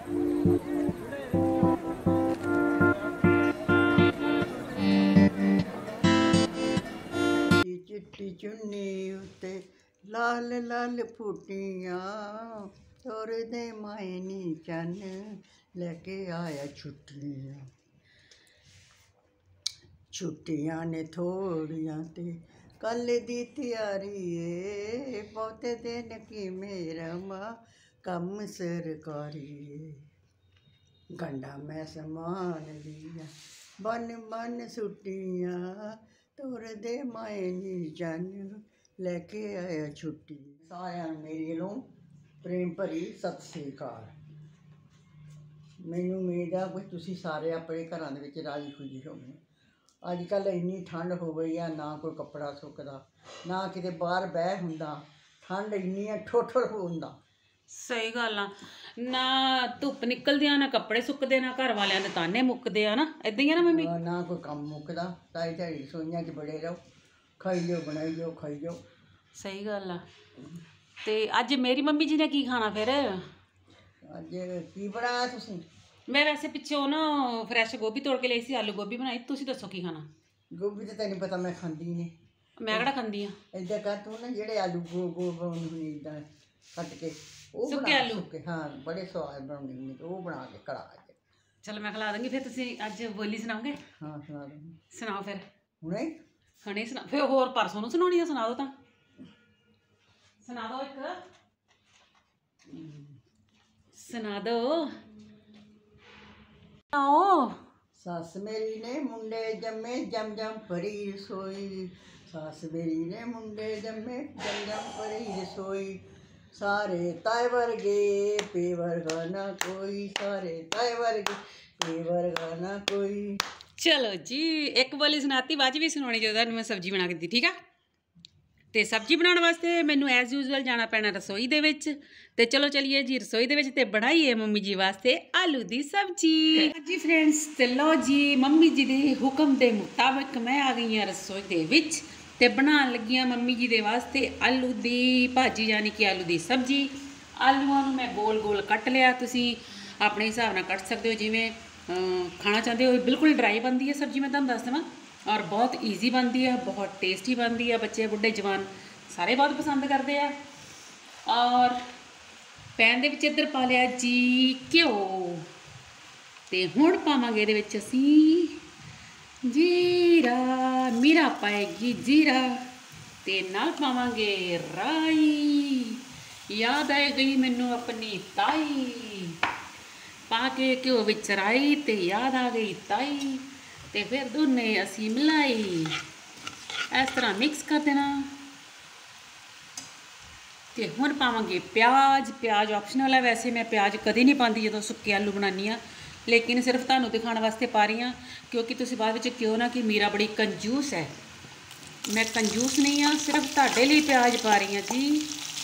चिट्टी चुन्नी उत्ते लाल लाल फूटियां तोर दे मायनी चन लेके आया छुट्टियां। छुट्टियां ने थोड़ियां ते कल दी तैयारी है बहुते दिन की मेरा मां कम सरकारी है। गंडा मैं समान लिया बन बन सुटियां तोर दे मायनी चन लेके आया छुट्टी। सारिਆਂ ਨੂੰ मेरी ਵੱਲੋਂ प्रेम भरी सत श्री अकाल। ਮੈਨੂੰ ਉਮੀਦ ਆ ਕਿ ਤੁਸੀਂ ਸਾਰੇ ਆਪਣੇ ਘਰਾਂ ਦੇ ਵਿੱਚ ਰਾਜੀ ਖੁਸ਼ੀ ਹੋਵੋਗੇ। ਅੱਜ ਕੱਲ੍ਹ ਇੰਨੀ ਠੰਡ ਹੋ ਗਈ ਆ, ਨਾ ਕੋਈ ਕੱਪੜਾ ਸੁੱਕਦਾ, ਨਾ ਕਿਤੇ ਬਾਹਰ ਬਹਿ ਹੁੰਦਾ, ਠੰਡ ਇੰਨੀ ਆ ਠੋਠਰ ਹੁੰਦਾ। ਸਹੀ ਗੱਲ ਆ, ਨਾ ਧੁੱਪ ਨਿਕਲਦੀ ਆ, ਨਾ ਕੱਪੜੇ ਸੁੱਕਦੇ, ਨਾ ਘਰ ਵਾਲਿਆਂ ਦੇ ਤਾਨੇ ਮੁੱਕਦੇ ਆ, ਨਾ ਏਦਾਂ ਹੀ ਆ ਨਾ ਮੰਮੀ। ਨਾ ਕੋਈ ਕੰਮ ਮੁੱਕਦਾ, ਸਾਰੀ ਦਿਹਾੜੀ ਰਸੋਈਆਂ 'ਚ ਬੜੇ ਰਹੋ, ਖਾਈ ਜਾਓ ਬਣਾਈ ਜਾਓ ਖਾਈ ਜਾਓ। ਸਹੀ ਗੱਲ ਆ। ਤੇ ਅੱਜ ਮੇਰੀ ਮੰਮੀ ਜੀ ਨੇ ਕੀ ਖਾਣਾ ਫਿਰ? ਅੱਜ ਕੀ ਬਣਾਇਆ ਤੁਸੀਂ? ਮੈਂ ਵੈਸੇ ਪਿੱਛੋਂ ਨਾ ਫਰੈਸ਼ ਗੋਭੀ ਤੋੜ ਕੇ ਲਈ ਸੀ, ਆਲੂ ਗੋਭੀ ਬਣਾਈ। ਤੁਸੀਂ ਦੱਸੋ ਕੀ ਖਾਣਾ? ਗੋਭੀ ਤਾਂ ਤੈਨੂੰ ਪਤਾ ਮੈਂ ਖਾਂਦੀ ਨਹੀਂ। ਮੈਂ ਕਿਹੜਾ ਖਾਂਦੀ ਆ? ਏਦਾਂ ਕਰ ਤੂੰ ਨਾ ਜਿਹੜੇ ਆਲੂ ਗੋਲ ਗੋਲ ਬਣਾਉਣੇ ਹੁੰਦੇ ਇੱਦਾਂ ਕੱਟ ਕੇ, ਉਹ ਸੁੱਕੇ ਆਲੂ ਸੁੱਕੇ, ਹਾਂ ਬੜੇ ਸਵਾਦ ਬਣਾਉਂਦੇ ਹੁੰਦੇ, ਉਹ ਬਣਾ ਕੇ ਕੜਾ ਕੇ। ਚਲੋ ਮੈਂ ਖਿਲਾ ਦਾਂਗੀ। ਫਿਰ ਤੁਸੀਂ ਅੱਜ ਬੋਲੀ ਸੁਣਾਓਗੇ? ਹਾਂ ਸੁਣਾ ਦੂੰਗੀ। ਸੁਣਾਓ ਫਿਰ। ਹੁਣੇ ਹੁਣੇ ਸੁਣਾ ਫਿਰ, ਹੋਰ ਪਰਸੋਂ ਨੂੰ ਸੁਣਾਉਣੀ ਆ? ਸੁਣਾ ਦਿਓ ਤਾਂ, ਸੁਣਾ ਦਿਓ ਇੱਕ, ਸੁਣਾ ਦਿਓ। ਆਓ। ਸੱਸ ਮੇਰੀ ਨੇ ਮੁੰਡੇ ਜੰਮੇ ਜਮ ਜਮ ਭਰੀ ਰਸੋਈ, ਸੱਸ ਮੇਰੀ ਨੇ ਮੁੰਡੇ ਜੰਮੇ ਜਮ ਜਮ ਭਰੀ ਰਸੋਈ, ਸਾਰੇ ਤਾਏ ਵਰਗੇ ਪੇ ਵਰਗਾ ਨਾ ਕੋਈ, ਸਾਰੇ ਤਾਏ ਵਰਗੇ ਪੇ ਵਰਗਾ ਨਾ ਕੋਈ। ਚਲੋ ਜੀ, ਇੱਕ ਬੋਲੀ ਸੁਣਾਤੀ, ਬਾਅਦ ਵੀ ਸੁਣਾਉਣੀ ਜਦੋਂ ਤੁਹਾਨੂੰ ਮੈਂ ਸਬਜ਼ੀ ਬਣਾ ਕੇ ਦਿੱਤੀ, ਠੀਕ ਆ। ਤੇ ਸਬਜ਼ੀ ਬਣਾਉਣ ਵਾਸਤੇ ਮੈਨੂੰ ਐਜ਼ ਯੂਜੂਅਲ ਜਾਣਾ ਪੈਣਾ ਰਸੋਈ ਦੇ ਵਿੱਚ। ਤੇ ਚਲੋ ਚਲੀਏ ਜੀ ਰਸੋਈ ਦੇ ਵਿੱਚ ਤੇ ਬਣਾਈਏ ਮੰਮੀ ਜੀ ਵਾਸਤੇ ਆਲੂ ਦੀ ਸਬਜ਼ੀ। ਜੀ ਫਰੈਂਡਸ, ਤੇ ਲਓ ਜੀ ਮੰਮੀ ਜੀ ਦੇ ਹੁਕਮ ਦੇ ਮੁਤਾਬਕ ਮੈਂ ਆ ਗਈ ਹਾਂ ਰਸੋਈ ਦੇ ਵਿੱਚ ਤੇ ਬਣਾਉਣ ਲੱਗੀ ਹਾਂ ਮੰਮੀ ਜੀ ਦੇ ਵਾਸਤੇ ਆਲੂ ਦੀ ਭਾਜੀ, ਯਾਨੀ ਕਿ ਆਲੂ ਦੀ ਸਬਜ਼ੀ। ਆਲੂਆਂ ਨੂੰ ਮੈਂ ਗੋਲ ਗੋਲ ਕੱਟ ਲਿਆ, ਤੁਸੀਂ ਆਪਣੇ ਹਿਸਾਬ ਨਾਲ ਕੱਟ ਸਕਦੇ ਹੋ ਜਿਵੇਂ ਖਾਣਾ ਚਾਹੁੰਦੇ ਹੋ। ਬਿਲਕੁਲ ਡਰਾਈ ਬਣਦੀ ਹੈ ਸਬਜ਼ੀ, ਮੈਂ ਤੁਹਾਨੂੰ ਦੱਸ ਦੇਵਾਂ, ਔਰ ਬਹੁਤ ਈਜ਼ੀ ਬਣਦੀ ਹੈ, ਬਹੁਤ ਟੇਸਟੀ ਬਣਦੀ ਹੈ। ਬੱਚੇ ਬੁੱਢੇ ਜਵਾਨ ਸਾਰੇ ਬਹੁਤ ਪਸੰਦ ਕਰਦੇ ਆ। ਔਰ ਪੈਨ ਦੇ ਵਿੱਚ ਇੱਧਰ ਪਾ ਲਿਆ ਜੀ ਘਿਓ, ਤੇ ਹੁਣ ਪਾਵਾਂਗੇ ਇਹਦੇ ਵਿੱਚ ਅਸੀਂ ਜੀਰਾ, ਮੀਰਾ ਪਾਏਗੀ ਜੀਰਾ, ਤੇ ਨਾਲ ਪਾਵਾਂਗੇ ਰਾਈ। ਯਾਦ ਆ ਗਈ ਮੈਨੂੰ ਆਪਣੀ ਤਾਈ, ਪਾ ਕੇ ਘਿਓ ਵਿੱਚ ਰਾਈ ਤੇ ਯਾਦ ਆ ਗਈ ਤਾਈ, ਤੇ ਫਿਰ ਦੋਨੇ ਅਸੀਂ ਮਿਲਾਈ, ਇਸ ਤਰ੍ਹਾਂ ਮਿਕਸ ਕਰ ਦੇਣਾ। ਤੇ ਹੁਣ ਪਾਵਾਂਗੇ ਪਿਆਜ਼। ਪਿਆਜ਼ ਆਪਸ਼ਨਲ ਹੈ, ਵੈਸੇ ਮੈਂ ਪਿਆਜ਼ ਕਦੇ ਨਹੀਂ ਪਾਉਂਦੀ ਜਦੋਂ ਸੁੱਕੇ ਆਲੂ ਬਣਾਉਂਦੀ ਹਾਂ, ਲੇਕਿਨ ਸਿਰਫ ਤੁਹਾਨੂੰ ਦਿਖਾਉਣ ਵਾਸਤੇ ਪਾ ਰਹੀ ਹਾਂ, ਕਿਉਂਕਿ ਤੁਸੀਂ ਬਾਅਦ ਵਿੱਚ ਕਿਉਂ ਨਾ ਕਿ ਮੀਰਾ ਬੜੀ ਕੰਜੂਸ ਹੈ। ਮੈਂ ਕੰਜੂਸ ਨਹੀਂ ਹਾਂ, ਸਿਰਫ ਤੁਹਾਡੇ ਲਈ ਪਿਆਜ਼ ਪਾ ਰਹੀ ਹਾਂ ਜੀ।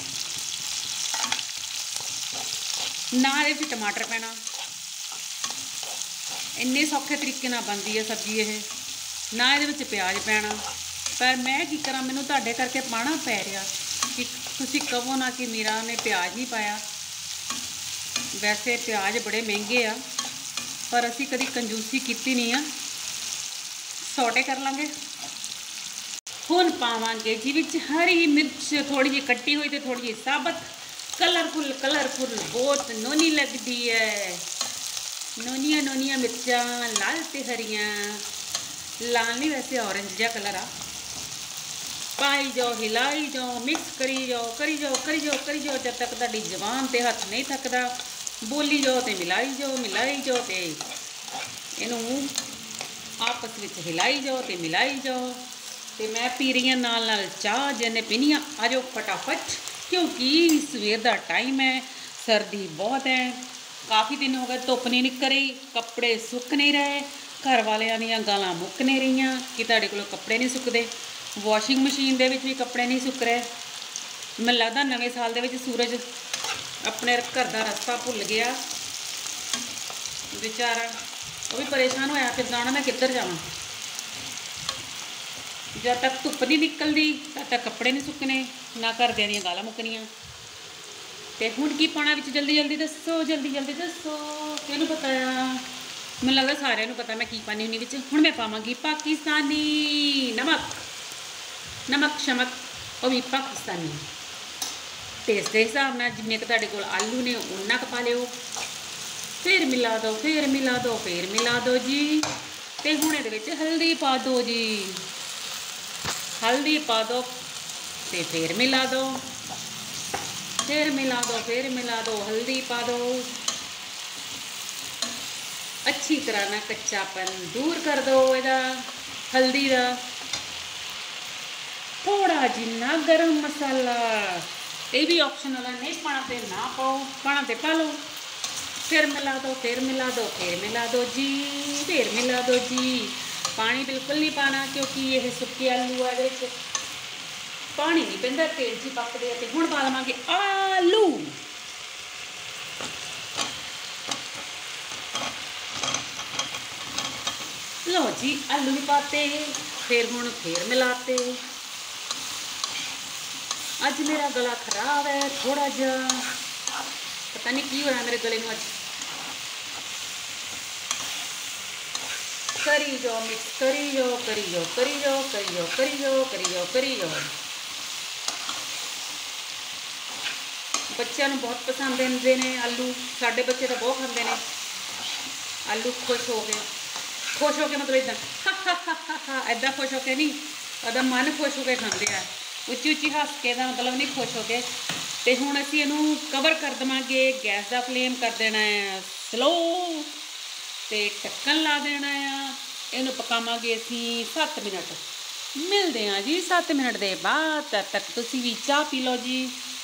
ਨਾਲ ਇਹਦੇ ਵਿੱਚ ਟਮਾਟਰ ਪੈਣਾ। ਇੰਨੇ ਸੌਖੇ ਤਰੀਕੇ ਨਾਲ ਬਣਦੀ ਹੈ ਸਬਜ਼ੀ ਇਹ, ਨਾ ਇਹਦੇ ਵਿੱਚ ਪਿਆਜ਼ ਪੈਣਾ। ਪਰ ਮੈਂ ਕੀ ਕਰਾਂ, ਮੈਨੂੰ ਤੁਹਾਡੇ ਕਰਕੇ ਪਾਉਣਾ ਪੈ ਰਿਹਾ ਕਿ ਤੁਸੀਂ ਕਹੋ ਨਾ ਕਿ ਮੀਰਾ ਨੇ ਪਿਆਜ਼ ਨਹੀਂ ਪਾਇਆ। ਵੈਸੇ ਪਿਆਜ਼ ਬੜੇ ਮਹਿੰਗੇ ਆ, ਪਰ ਅਸੀਂ ਕਦੀ ਕੰਜੂਸੀ ਕੀਤੀ ਨਹੀਂ ਆ। ਸੌਟੇ ਕਰ ਲਾਂਗੇ। ਹੁਣ ਪਾਵਾਂਗੇ ਜੀ ਵਿੱਚ ਹਰੀ ਮਿਰਚ, ਥੋੜੀ ਜਿਹੀ ਕੱਟੀ ਹੋਈ ਤੇ ਥੋੜੀ ਜਿਹੀ ਸਾਬਤ। ਕਲਰਫੁਲ ਕਲਰਫੁਲ ਬਹੁਤ ਨੋਨੀ ਲੱਗਦੀ ਹੈ। ਨੋਨੀਆਂ ਨੋਨੀਆਂ ਮਿਰਚਾਂ, ਲਾਲ ਤੇ ਹਰੀਆਂ। ਲਾਲ ਨਹੀਂ, ਵੈਸੇ ਔਰੰਜ ਜਿਹਾ ਕਲਰ ਆ। ਪਾਈ ਜਾਓ, ਹਿਲਾਈ ਜਾਓ, ਮਿਕਸ ਕਰੀ ਜਾਓ, ਕਰੀ ਜਾਓ ਕਰੀ ਜਾਓ ਕਰੀ ਜਾਓ, ਜਦ ਤੱਕ ਤੁਹਾਡੀ ਜ਼ੁਬਾਨ ਤੇ ਹੱਥ ਨਹੀਂ ਥੱਕਦਾ। ਬੋਲੀ ਜਾਓ ਤੇ ਮਿਲਾਈ ਜਾਓ ਤੇ ਇਹਨੂੰ ਆਪਸ ਵਿੱਚ ਹਿਲਾਈ ਜਾਓ ਤੇ ਮਿਲਾਈ ਜਾਓ। ਤੇ ਮੈਂ ਪੀ ਰਹੀ ਹਾਂ ਨਾਲ ਨਾਲ ਚਾਹ, ਜਿਹਨੇ ਪੀਣੀ ਆ ਆ ਜਾਓ ਫਟਾਫਟ, ਕਿਉਂਕਿ ਸਵੇਰ ਦਾ ਟਾਈਮ ਹੈ, ਸਰਦੀ ਬਹੁਤ ਹੈ। ਕਾਫੀ ਦਿਨ ਹੋ ਗਏ ਧੁੱਪ ਨਹੀਂ ਨਿਕਲ ਰਹੀ, ਕੱਪੜੇ ਸੁੱਕ ਨਹੀਂ ਰਹੇ, ਘਰ ਵਾਲਿਆਂ ਦੀਆਂ ਗਾਲਾਂ ਮੁੱਕ ਨਹੀਂ ਰਹੀਆਂ ਕਿ ਤੁਹਾਡੇ ਕੋਲੋਂ ਕੱਪੜੇ ਨਹੀਂ ਸੁੱਕਦੇ। ਵਾਸ਼ਿੰਗ ਮਸ਼ੀਨ ਦੇ ਵਿੱਚ ਵੀ ਕੱਪੜੇ ਨਹੀਂ ਸੁੱਕ ਰਹੇ। ਮੈਨੂੰ ਲੱਗਦਾ ਨਵੇਂ ਸਾਲ ਦੇ ਵਿੱਚ ਸੂਰਜ ਆਪਣੇ ਘਰ ਦਾ ਰਸਤਾ ਭੁੱਲ ਗਿਆ ਵਿਚਾਰਾ, ਉਹ ਵੀ ਪਰੇਸ਼ਾਨ ਹੋਇਆ ਫਿਰਦਾ ਹੋਣਾ ਮੈਂ ਕਿੱਧਰ ਜਾਵਾਂ। ਜਦ ਤੱਕ ਧੁੱਪ ਨਹੀਂ ਨਿਕਲਦੀ ਤਦ ਤੱਕ ਕੱਪੜੇ ਨਹੀਂ ਸੁੱਕਣੇ, ਨਾ ਘਰਦਿਆਂ ਦੀਆਂ ਗਾਲਾਂ ਮੁੱਕਣੀਆਂ। ਤੇ ਹੁਣ ਕੀ ਪਾਉਣਾ ਵਿੱਚ? ਜਲਦੀ ਜਲਦੀ ਦੱਸੋ, ਜਲਦੀ ਜਲਦੀ ਦੱਸੋ। ਕਿਹਨੂੰ ਪਤਾ ਆ? ਮੈਨੂੰ ਲੱਗਦਾ ਸਾਰਿਆਂ ਨੂੰ ਪਤਾ ਮੈਂ ਕੀ ਪਾਣੀ ਹੁੰਦੀ ਵਿੱਚ। ਹੁਣ ਮੈਂ ਪਾਵਾਂਗੀ ਪਾਕਿਸਤਾਨੀ ਨਮਕ, ਨਮਕ ਸ਼ਮਕ, ਉਹ ਵੀ ਪਾਕਿਸਤਾਨੀ। ਟੇਸਟ ਦੇ ਹਿਸਾਬ ਨਾਲ ਜਿੰਨੇ ਕੁ ਤੁਹਾਡੇ ਕੋਲ ਆਲੂ ਨੇ ਉਨਾ ਕੁ ਪਾ ਲਿਓ। ਫਿਰ ਮਿਲਾ ਦਿਓ, ਫਿਰ ਮਿਲਾ ਦਿਓ, ਫਿਰ ਮਿਲਾ ਦਿਓ ਜੀ। ਤੇ ਹੁਣ ਇਹਦੇ ਵਿੱਚ ਹਲਦੀ ਪਾ ਦਿਓ ਜੀ, ਹਲਦੀ ਪਾ ਦਿਓ ਤੇ ਫਿਰ ਮਿਲਾ ਦਿਓ, ਫਿਰ ਮਿਲਾ ਦਿਓ, ਫਿਰ ਮਿਲਾ ਦਿਓ, ਹल्दी पा दो। अच्छी तरह ना कच्चापन दूर कर दो ਇਹਦਾ हल्दी ਦਾ। थोड़ा जिन्ना गरम मसाला, ये भी ऑप्शनल है, नहीं पाना तो ना पाओ, पाना तो पा लो। फिर मिला दो, फिर मिला दो, फिर मिला दो जी, फिर मिला दो जी। पानी बिल्कुल नहीं पाना क्योंकि ये सुक्के आलू है, पानी नहीं पैंदा, तेल जी पकते हैं। हुण पा लवांगे आलू। लो जी आलू भी पाते, फिर हुण फिर मिलाते। अज मेरा गला खराब है थोड़ा जा, पता नहीं की हो रहा मेरे गले में अज। करी जाओ मिक्स, करी जाओ, करी जाओ, करी जाओ, करी जाओ, करी जाओ, करी जाओ, करी जाओ। बच्चों बहुत पसंद आते हैं आलू, साढ़े बच्चे तो बहुत खाते हैं आलू। खुश हो के मतलब इदा इदा खुश हो के नहीं, वह मन खुश हो के खाते हैं, उच्ची उच्ची हस के का मतलब नहीं, खुश हो के। तो हुण असीं इहनूं कवर कर देवांगे, गैस का फ्लेम कर देना है स्लो, तो ढक्कन ला देना है। इहनूं पकावांगे असीं 7 मिनट। मिलते हैं जी 7 मिनट के बाद, तब तक तुसीं भी चाह पी लो जी।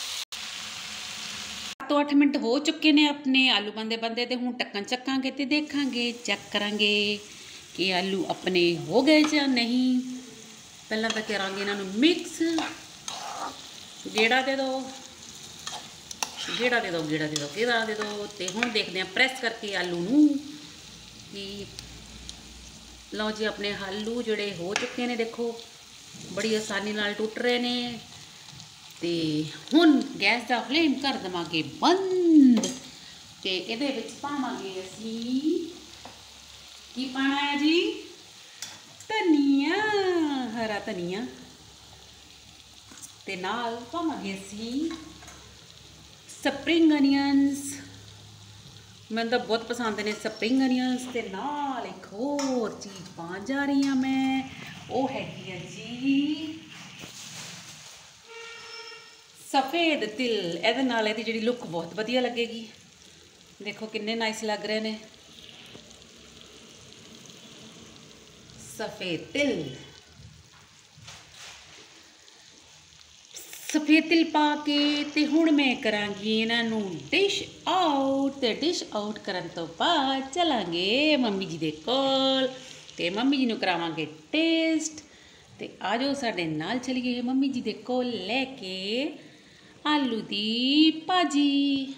7-8 मिनट हो चुके ने अपने आलू बनते बनते, तो हुण ढक्कन चकांगे तो देखांगे, चेक करांगे कि आलू अपने हो गए या नहीं। पहला तो करांगे इन्हां नूं मिक्स, गेड़ा दे दो, गेड़ा दे दो, गेड़ा दे दो, गेड़ा दे दो। तो हुण देखते हैं प्रैस करके आलू नूं कि लो जी अपने आलू जिहड़े हो चुके ने, देखो बड़ी आसानी नाल टुट रहे ने। ते हुण गैस का फ्लेम कर देवांगे बंद, ते इहदे विच पावांगे असीं की पाना है जी? धनिया, हरा धनिया। ते नाल पावांगे असीं स्प्रिंग अनियंस, मैनूं तो बहुत पसंद ने स्प्रिंग अनियंस। ते नाल एक होर चीज़ पाउण जा रही हाँ मैं, वो हैगी है जी सफ़ेद तिल। ਇਹਦੇ ਨਾਲ ਇਹਦੀ ਜਿਹੜੀ लुक बहुत ਵਧੀਆ लगेगी। देखो किन्ने नाइस लग रहे हैं सफ़ेद तिल। सफ़ेद तिल पा के ते हुण मैं करांगी इन्हां नूं डिश आउट। ते डिश आउट करन तो बाद चलांगे मम्मी जी दे कोल, ते मम्मी जी नूं करावांगे टेस्ट। ते आ जाओ साडे नाल चलीए मम्मी जी दे कोल लैके आलू दी भाजी।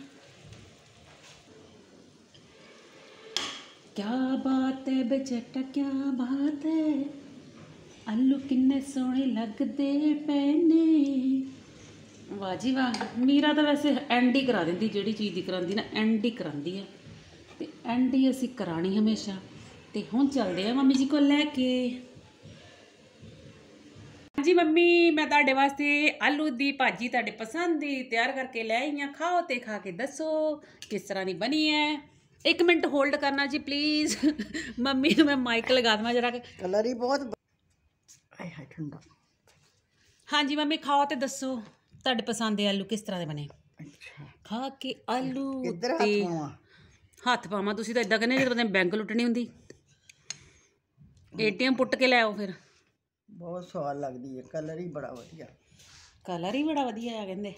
क्या बात है बेचटा, क्या बात है, आलू किन्ने सोहणे लगदे पे ने। वाह जी वाह। मीरा तो वैसे एंड ही करा देंदी, जिहड़ी चीज़ दी करांदी ना एंड ही करांदी है, ते एंड ही असीं करानी हमेशा। ते हुण चलदे आ मम्मी जी को लैके। जी मम्मी मैं तुहाडे वास्ते आलू दी भाजी तुहाडे पसंद दी तैयार करके लै आई हाँ। खाओ तो खा के दसो किस तरह की बनी है। 1 मिनट होल्ड करना जी प्लीज़। मम्मी मैं माइक लगा देवां जरा। कलर ही बहुत ठंडा। हाँ जी मम्मी खाओ तो दसो तुहाडे पसंद दे आलू किस तरह के बने। अच्छा खा के आलू किधर ते हाथ पावां। तुसीं तां इदां कहने जदों बैंक लुट्टनी हुंदी, ATM पुट के लै आओ फिर। बहुत स्वाद लगती है, कलर ही बड़ा वधिया, कलर ही बड़ा वधिया कहंदे।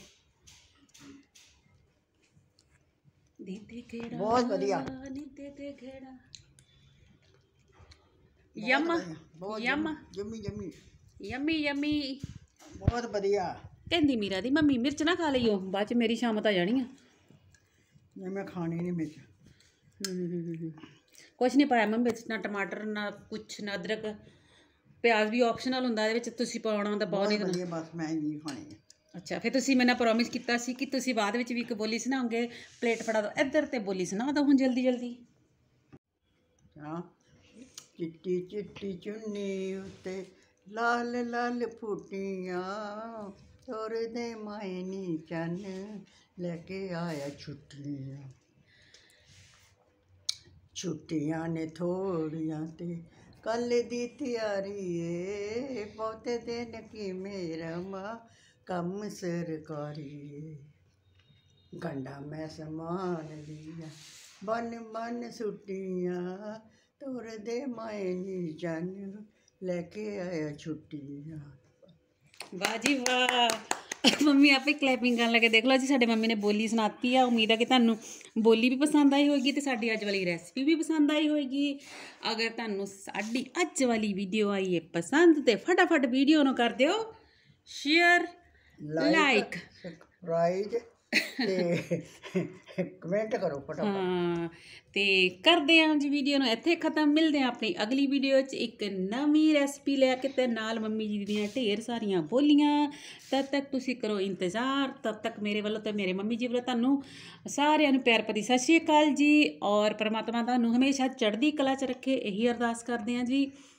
बहुत वधिया, यम यम जम्मी जम्मी यम्मी यम्मी, बहुत वधिया। कहंदी मीरा दी मम्मी मिर्च ना खा लियो, बाद च मेरी शामत आ जानी है। मैं खानी नहीं मिर्च। कुछ नहीं पाया मम्मी बिच, ना टमाटर ना कुछ, ना अदरक। प्याज भी ऑप्शनल हुंदा, इहदे विच तुसीं पाउणा हुंदा, पाओ नहीं देना। बस मैं नहीं खानी है। ਅੱਛਾ, ਫਿਰ ਤੁਸੀਂ ਮੈਨੂੰ ਪ੍ਰੋਮਿਸ ਕੀਤਾ ਸੀ ਕਿ ਤੁਸੀਂ ਬਾਅਦ ਵਿੱਚ ਵੀ ਇੱਕ ਬੋਲੀ ਸੁਣਾਓਗੇ। ਪਲੇਟ ਫੜਾ ਦਿਓ ਇੱਧਰ ਤੇ ਬੋਲੀ ਸੁਣਾ ਦਿਓ ਹੁਣ ਜਲਦੀ ਜਲਦੀ। ਹਾਂ। ਚਿੱਟੀ ਚਿੱਟੀ ਚੁੰਨੀ ਉੱਤੇ ਲਾਲ ਲਾਲ ਫੁੱਟੀਆਂ, ਤੋਰਦੇ ਮਾਏ ਨੀ ਚੰਨ ਲੈ ਕੇ ਆਇਆ ਛੁੱਟੀਆਂ। ਛੁੱਟੀਆਂ ਨੇ ਥੋੜੀਆਂ ਤੇ ਕੱਲ ਦੀ ਤਿਆਰੀ ਏ, ਬਹੁਤੇ ਦਿਨ ਕਿਵੇਂ ਰਵਾਂ ਕੰਮ ਸਰਕਾਰੀ ਏ। ਗੰਢਾਂ ਮੈਂ ਸਮਾਨ ਲੀਆਂ ਬਨ ਬਨ ਸੁੱਟੀਆਂ, ਤੋਰਦੇ ਮਾਏ ਨੀ ਚੰਨ ਲੈ ਕੇ ਆਇਆ ਛੁੱਟੀਆਂ। ਵਾਹ ਜੀ ਵਾਹ, ਮੰਮੀ ਆਪੇ ਕਲੈਪਿੰਗ ਕਰਨ ਲੱਗੇ। ਦੇਖ ਲਓ ਜੀ ਸਾਡੇ ਮੰਮੀ ਨੇ ਬੋਲੀ ਸੁਣਾਤੀ ਆ। ਉਮੀਦ ਹੈ ਕਿ ਤੁਹਾਨੂੰ ਬੋਲੀ ਵੀ ਪਸੰਦ ਆਈ ਹੋਏਗੀ ਤੇ ਸਾਡੀ ਅੱਜ ਵਾਲੀ ਰੈਸਪੀ ਵੀ ਪਸੰਦ ਆਈ ਹੋਏਗੀ। ਅਗਰ ਤੁਹਾਨੂੰ ਸਾਡੀ ਅੱਜ ਵਾਲੀ ਵੀਡੀਓ ਆਈ ਹੈ ਪਸੰਦ ਤੇ ਫਟਾਫਟ ਵੀਡੀਓ ਨੂੰ ਕਰ ਦਿਓ ਸ਼ੇਅਰ, ਲਾਈਕ, ਸਬਸਕ੍ਰਾਈਬ ਤੇ ਕਮੈਂਟ ਕਰੋ ਫਟਾਫਟ। ਹਾਂ, ਤੇ ਕਰਦੇ ਹਾਂ ਜੀ ਵੀਡੀਓ ਨੂੰ ਇੱਥੇ ਖਤਮ। ਮਿਲਦੇ ਹਾਂ ਆਪਣੀ ਅਗਲੀ ਵੀਡੀਓ 'ਚ ਇੱਕ ਨਵੀਂ ਰੈਸਪੀ ਲੈ ਕੇ ਤੇ ਨਾਲ ਮੰਮੀ ਜੀ ਦੀਆਂ ਢੇਰ ਸਾਰੀਆਂ ਬੋਲੀਆਂ। ਤਦ ਤੱਕ ਤੁਸੀਂ ਕਰੋ ਇੰਤਜ਼ਾਰ। ਤਦ ਤੱਕ ਮੇਰੇ ਵੱਲੋਂ ਤੇ ਮੇਰੇ ਮੰਮੀ ਜੀ ਵੱਲੋਂ ਤੁਹਾਨੂੰ ਸਾਰਿਆਂ ਨੂੰ ਪਿਆਰ ਭਰੀ ਸਤਿ ਸ਼੍ਰੀ ਅਕਾਲ ਜੀ। ਔਰ ਪਰਮਾਤਮਾ ਤੁਹਾਨੂੰ ਹਮੇਸ਼ਾ ਚੜ੍ਹਦੀ ਕਲਾ 'ਚ ਰੱਖੇ, ਇਹੀ ਅਰਦਾਸ ਕਰਦੇ ਹਾਂ ਜੀ।